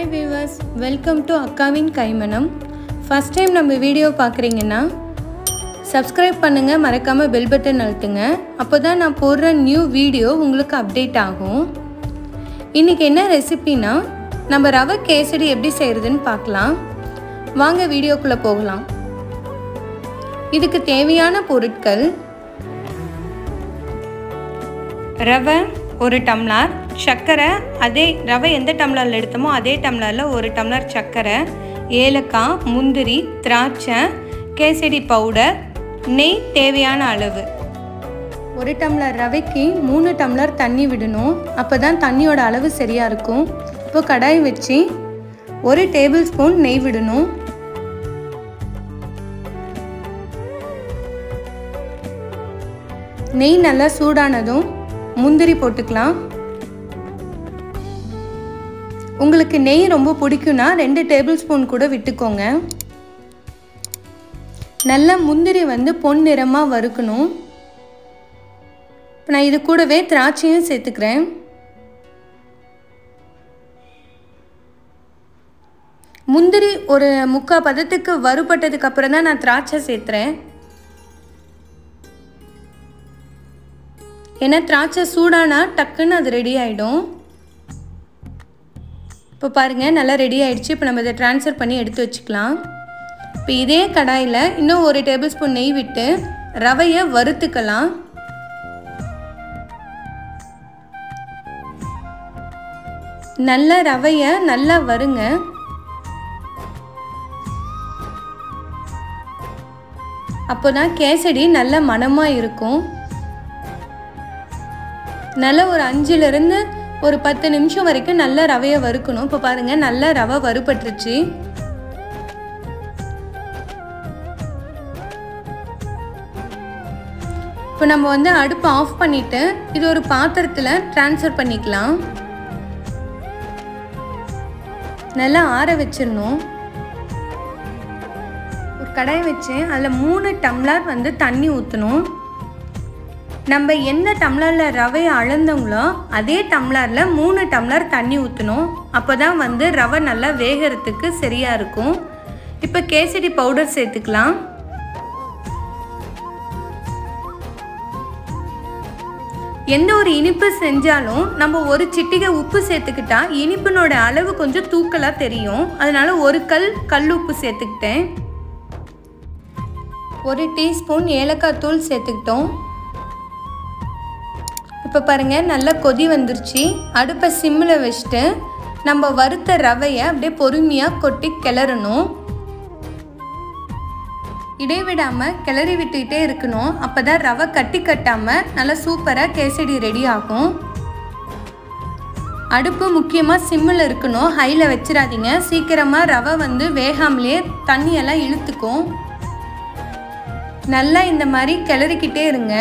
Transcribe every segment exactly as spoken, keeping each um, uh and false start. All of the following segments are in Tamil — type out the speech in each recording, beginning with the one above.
Hi viewers, welcome to Akkavinkaimanam. First time நம்ம வீடியோ பார்க்குறீங்கன்னா subscribe பண்ணுங்க, மறக்காம bell button அழுத்துங்க. அப்பதான் நான் போடுற நியூ வீடியோ உங்களுக்கு அப்டேட் ஆகும். இன்னைக்கு என்ன ரெசிபினா நம்ம ரவை கேசரி எப்படி செய்யறதுன்னு பார்க்கலாம். வாங்க வீடியோக்குள்ள போகலாம். இதுக்கு தேவையான பொருட்கள்: ரவை ஒரு டம்ளர், சக்கரை அதே ரவை எந்த டம்ளரில் எடுத்தோமோ அதே டம்ளரில் ஒரு டம்ளர் சக்கரை, ஏலக்காய், முந்திரி, திராட்சை, கேசரி பவுடர், நெய் தேவையான அளவு. ஒரு டம்ளர் ரவைக்கு மூணு டம்ளர் தண்ணி விடணும். அப்போ தான் தண்ணியோட அளவு சரியாக இருக்கும். இப்போ கடாய் வச்சு ஒரு டேபிள் ஸ்பூன் நெய் விடணும். நெய் நல்லா சூடானதும் முந்திரி போட்டுக்கலாம். உங்களுக்கு நெய் ரொம்ப பிடிக்கும்னா ரெண்டு டேபிள் ஸ்பூன் கூட விட்டுக்கோங்க. நல்லா முந்திரி வந்து பொன் நிறமாக வறுக்கணும். இப்போ நான் இது கூடவே திராட்சையும் சேர்த்துக்கிறேன். முந்திரி ஒரு முக்கால் பதத்துக்கு வறுபட்டதுக்கு அப்புறம் தான் நான் திராட்சை சேர்த்துறேன். ஏன்னா திராட்சை சூடானா டக்குன்னு அது ரெடி ஆகிடும். இப்போ பாருங்கள், நல்லா ரெடி ஆகிடுச்சு. இப்போ நம்ம இதை ட்ரான்ஸ்ஃபர் பண்ணி எடுத்து வச்சுக்கலாம். இப்போ இதே கடாயில் இன்னும் ஒரு டேபிள் ஸ்பூன் நெய் விட்டு ரவையை வறுத்துக்கலாம். நல்லா ரவையை நல்லா வறுங்க. அப்போ தான் கேசரி நல்ல மணமாக இருக்கும். நல்லா ஒரு அஞ்சுலேருந்து ஒரு பத்து நிமிஷம் வரைக்கும் நல்லா ரவையை வறுக்கணும். இப்போ பாருங்கள், நல்லா ரவை வறுபட்டுருச்சு. இப்போ நம்ம வந்து அடுப்பை ஆஃப் பண்ணிவிட்டு இது ஒரு பாத்திரத்தில் ட்ரான்ஸ்ஃபர் பண்ணிக்கலாம். நல்லா ஆற வச்சிடணும். ஒரு கடாய் வச்சு அதில் மூணு டம்ளர் வந்து தண்ணி ஊற்றணும். நம்ம எந்த டம்ளரில் ரவையை அளந்தோங்களோ அதே டம்ளரில் மூணு டம்ளர் தண்ணி ஊற்றணும். அப்போ தான் வந்து ரவை நல்லா வேகிறதுக்கு சரியாக இருக்கும். இப்போ கேசரி பவுடர் சேர்த்துக்கலாம். எந்த ஒரு இனிப்பு செஞ்சாலும் நம்ம ஒரு சிட்டிகை உப்பு சேர்த்துக்கிட்டா இனிப்பினோட அளவு கொஞ்சம் தூக்கலாக தெரியும். அதனால ஒரு கல் கல் உப்பு சேர்த்துக்கிட்டேன். ஒரு டீஸ்பூன் ஏலக்காய் தூள் சேர்த்துக்கிட்டோம். இப்போ பாருங்கள், நல்லா கொதி வந்துருச்சு. அடுப்பை சிம்மில் வச்சுட்டு நம்ம வறுத்த ரவையை அப்படியே பொறுமையாக கொட்டி கிளறணும். இடைவிடாமல் கிளறி விட்டுக்கிட்டே இருக்கணும். அப்போ தான் ரவை கட்டி கட்டாமல் நல்லா சூப்பராக கேசரி ரெடி ஆகும். அடுப்பு முக்கியமாக சிம்மில் இருக்கணும், ஹையில் வச்சிடாதீங்க. சீக்கிரமாக ரவை வந்து வேகாமலே தண்ணியெல்லாம் இழுத்துக்கும். நல்லா இந்த மாதிரி கிளறிக்கிட்டே இருங்க.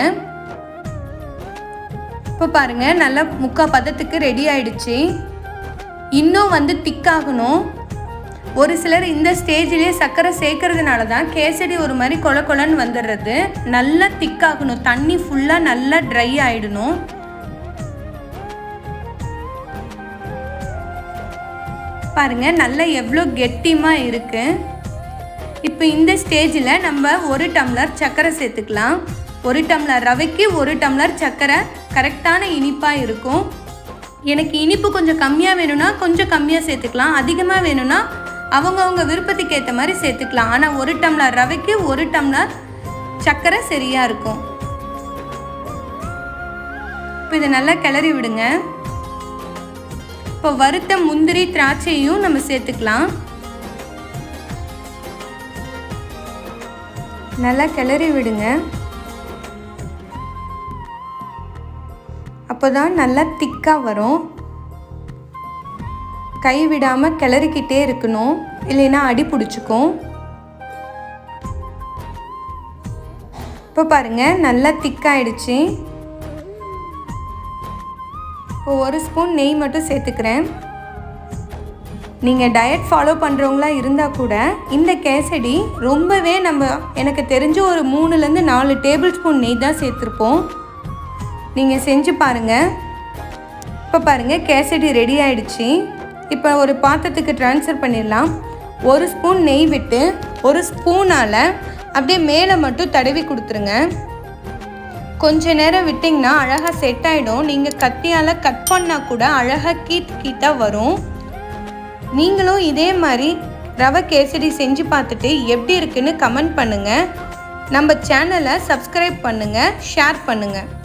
இப்போ பாருங்கள், நல்லா முக்கால் பதத்துக்கு ரெடி ஆயிடுச்சு. இன்னும் வந்து திக்காகணும். ஒரு சிலர் இந்த ஸ்டேஜ்லேயே சர்க்கரை சேர்க்கறதுனால தான் கேசரி ஒரு மாதிரி கொல கொலன்னு வந்துடுறது. நல்லா திக்காகணும். தண்ணி ஃபுல்லாக நல்லா ட்ரை ஆகிடணும். பாருங்கள், நல்லா எவ்வளோ கெட்டிமாக இருக்குது. இப்போ இந்த ஸ்டேஜில் நம்ம ஒரு டம்ளர் சர்க்கரை சேர்த்துக்கலாம். ஒரு டம்ளர் ரவைக்கு ஒரு டம்ளர் சர்க்கரை கரெக்டான இனிப்பாக இருக்கும். எனக்கு இனிப்பு கொஞ்சம் கம்மியாக வேணும்னா கொஞ்சம் கம்மியாக சேர்த்துக்கலாம். அதிகமாக வேணும்னா அவங்கவுங்க விருப்பத்துக்கு ஏற்ற மாதிரி சேர்த்துக்கலாம். ஆனால் ஒரு டம்ளர் ரவைக்கு ஒரு டம்ளர் சர்க்கரை சரியாக இருக்கும். இப்போ இதை நல்லா கிளறி விடுங்க. இப்போ வறுத்த முந்திரி திராட்சையும் நம்ம சேர்த்துக்கலாம். நல்லா கிளறி விடுங்க. அப்போ தான் நல்லா திக்காக வரும். கை விடாமல் கிளறிக்கிட்டே இருக்கணும், இல்லைன்னா அடி பிடிச்சிக்கும். இப்போ பாருங்கள், நல்லா திக்காயிடுச்சு. இப்போ ஒரு ஸ்பூன் நெய் மட்டும் சேர்த்துக்கிறேன். நீங்கள் டயட் ஃபாலோ பண்ணுறவங்களா இருந்தால் கூட இந்த கேசரி ரொம்பவே நம்ம எனக்கு தெரிஞ்ச ஒரு மூணுலேருந்து நாலு டேபிள் ஸ்பூன் நெய் தான் சேர்த்துருப்போம். நீங்கள் செஞ்சு பாருங்கள். இப்போ பாருங்கள், கேசரி ரெடி ஆயிடுச்சு. இப்போ ஒரு பாத்திரத்துக்கு ட்ரான்ஸ்ஃபர் பண்ணிடலாம். ஒரு ஸ்பூன் நெய் விட்டு ஒரு ஸ்பூனால் அப்படியே மேலே மட்டும் தடவி கொடுத்துருங்க. கொஞ்ச நேரம் விட்டிங்கன்னா அழகாக செட் ஆகிடும். நீங்கள் கத்தியால் கட் பண்ணால் கூட அழகாக கீத்து கீத்தாக வரும். நீங்களும் இதே மாதிரி ரவை கேசரி செஞ்சு பார்த்துட்டு எப்படி இருக்குன்னு கமெண்ட் பண்ணுங்கள். நம்ம சேனலை சப்ஸ்கிரைப் பண்ணுங்கள், ஷேர் பண்ணுங்கள்.